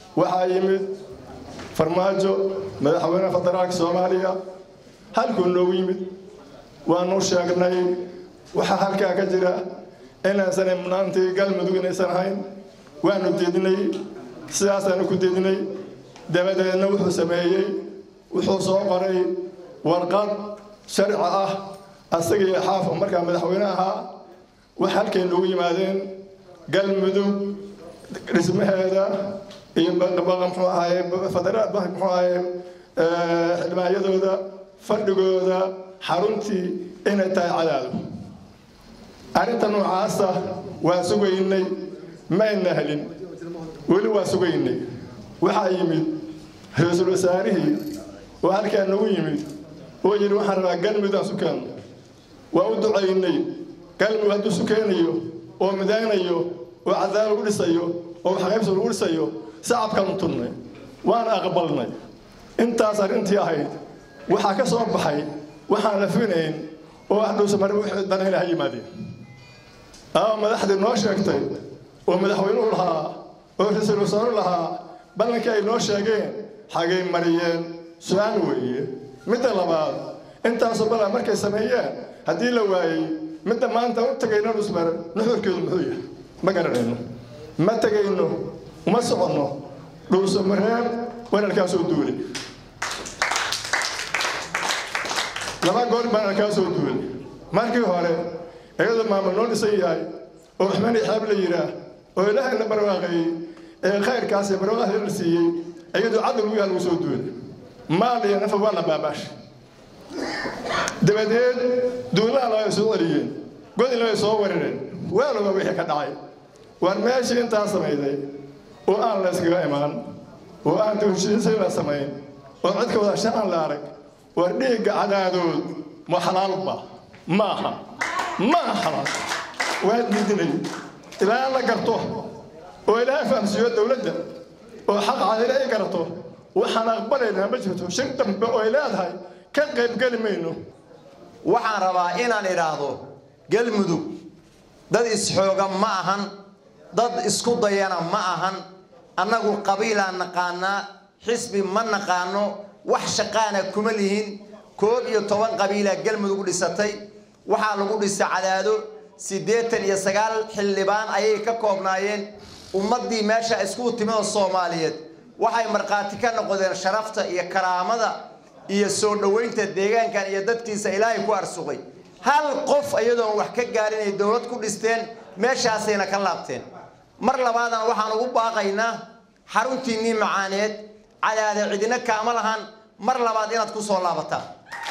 وحايمد فرماجو مدحوينا فدرالك سوماليا هلكو نو يمد وانو شاغناي waxa halka ka jira inaan san imnaantii galmudug inaysan hayn waanu deedinay sidaasana ku deedinay dabadeedna wuxuu sameeyay wuxuu soo qoray warqad sharci ah asagii xaafo markaa madaxweynaha waxa halkeen loogu yimaadeen galmudug dhismaheeda iyo baqan muxuu ahaay federal muxuu ahaay xilmaayadooda fadhigooda xaruntii inay tahay cadaado أنت نوعاسة وسويني ما ينهلين ولو وسويني وحايمي هزلو ساريه وهالك نويمي ويجي وحنا قلب ذا سكان وأدعيني قلب هذا سكانيو ومدانيو وعذاب ورسيو وحبيب ورسيو صعب كم طنّي وأنا أقبلني أنت صار أنت يا هيد وحكى صوب حي وحنا فينين وأهل سمر وحدنا هنا هي مادي مدحد نوشاكتay oo madaxweynuhu lahaa oo ra'iisul wasaare lahaa balanka ay noo sheegeen xagay mariyeen su'aal weeye mid labaad intaas oo bala markay sameeyeen hadii la waayay mid maanta u tagayna usmar nuxurkeedu muxuu yahay ma garanayno ma tagayno uma socono dhuuso mareen wararkaas oo duulay laba goor baan ka soo duulay markii hore ayada maamulno dhisayay oo waxmani xab la yiraa oo ilaahay la barwaaqay ee khayrkaas ee barwaaqada la siiyay ayadu cadal u yaal soo duulay maaliya nafa wala baabash dabadeed duulaha la soo wariyeen godin la soo wareen weelaba wixii ka dhacay war meeshii inta sameeyay oo aan la iskaga imaan oo aan dawshiisay la sameeyay oo cid ka wada shaqan la arag war dhiiga cadaadood ma xalaal maaha ما خلاص واحد مدني إلى الله قرطه وإلى فهم سيود دولته وحق على إلى قرطه وحنا قبلنا بجهته شنتم بأولاد هاي كان قيب قال منه وحنا ربائنا لراضو قال مدو ضد إسحوقا معهن ضد إسكو ضيانا معهن أنه قبيلة نقانا حسب من نقانو وحشقانا كملهن كوب يطوان قبيلة قال مدو لساتي waxaa lagu dhisay cadaado 89 xildhibaan ayay ka koobnaayeen ummadii meesha isku timid Soomaaliyeed waxay marqaati ka noqdeen sharafta iyo karaamada iyo soo dhaweynta deegaankan iyo dadkiisa Ilaahay ku arsuqay hal qof ayadoo wax ka gaarin ay dawlad ku dhisteen meeshaasayna ka laabteen mar labaadan waxaan ugu baaqaynaa xaruntiinii macaaneed cadaado cidina kaama lahan mar labaad inaad ku soo laabataan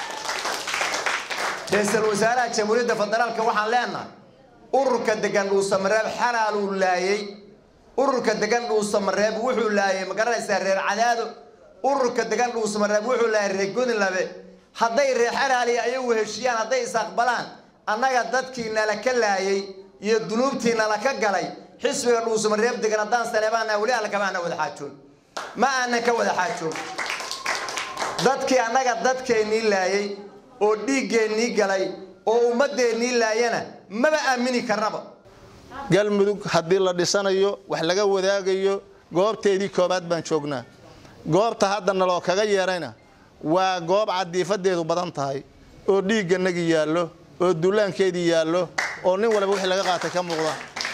رئيسل وزراء جمهورية فدرالك waxaan leenahay ururka degan uu Samareeb xalaal uu laayay ururka degan uu Samareeb wuxuu laayay magaranaysaa reer cadaado ururka degan uu Samareeb wuxuu laayay reer godin labe haday reer xalaal ay u heshiyaan haday isaqbalaan annaga dadkiina la ka laayay iyo dunuubtiina la ka galay xisbiga uu Samareeb degan hadaan saleebana wali ala kabaana wada xaajoon ma ana ka wada xaajoon dadkii annaga dadkeenii laayay oo dhiigeennii galay oo ummadeennii laayana maba aamini karnaba galmudug haddii la dhisanayo wax laga wadaagayo goobteedii koobaad baan joognaa goobta haddana loo kaga yeerayna waa goob cadiifadeedu badan tahay oo dhiiganagi yaallo oo duulaankeedii yaallo oo nin walba wixii laga qaatay ka muuqda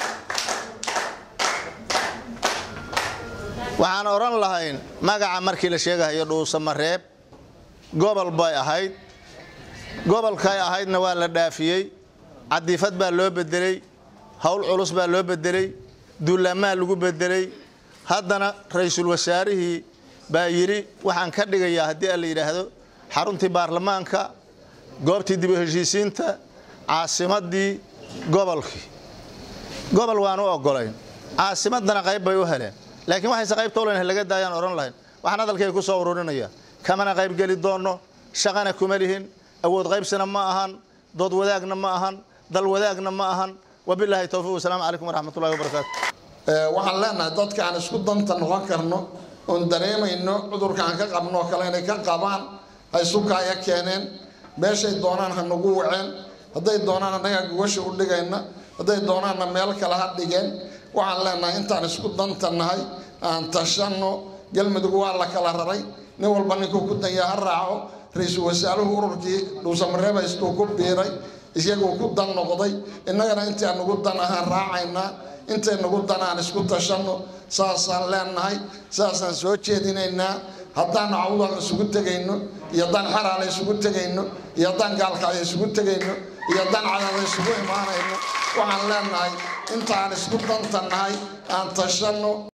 waxaan oran lahayn magaca markii la sheegayo dhuuso mareeb gobol bay ahayd gobolka ay ahaydna waa la dhaafiyay cadiifad baa loo bedelay hawl culus baa loo bedelay duulamaa lagu bedelay haddana ra'iisul wasaarihii baa yiri waxaan ka dhigayaa hadii la yiraahdo xaruntii baarlamaanka goobtii dib u heshiisiinta caasimadii gobolkii gobol waan u ogolayn caasimadana qayb bay u heleen laakiin waxay qaybta u leeyahay laga daayaan oran lahayn waxaan hadalkay ku soo ururinaya kamana qayb gali doono shaqana kuma lihin awood qaybsana ma ahan dood wadaagna ma ahan dal wadaagna ma ahan wabillahi tawfiiq wassalaamu alaykum warahmatullahi wabarakaatuh waxaan leenahay dadka aan isku danta noqon karno oo dareemayno cudurka aan ka qabno kale inay ka qabaan ay suuqaya keeneen meeshay doonaan ha nagu waceen haday doonaan anaga gogosha u dhigayna haday doonaan meel kale ha dhigeen waxaan leenahay intaan isku danta nahay aan tashanno galmudug waa la kala raray nin walba ninkuu ku danya ha raaco ra-iisul wasaaruhu ururkii dhuusamareeb haystuu ku biiray isagoo ku dan noqday innagana intii aan ugu dan ahaan raacaynaa intay nagu dan aan isku tashanno saasaan leenahay saasaan soo jeedinaynaa haddaan cawda isugu tegayno iyo haddaan xaraale isugu tegayno iyo haddaan gaalkacyo isugu tegayno iyo haddaan cadada isugu imaanayno waxaan leenahay intaan isku dantannahay aan tashanno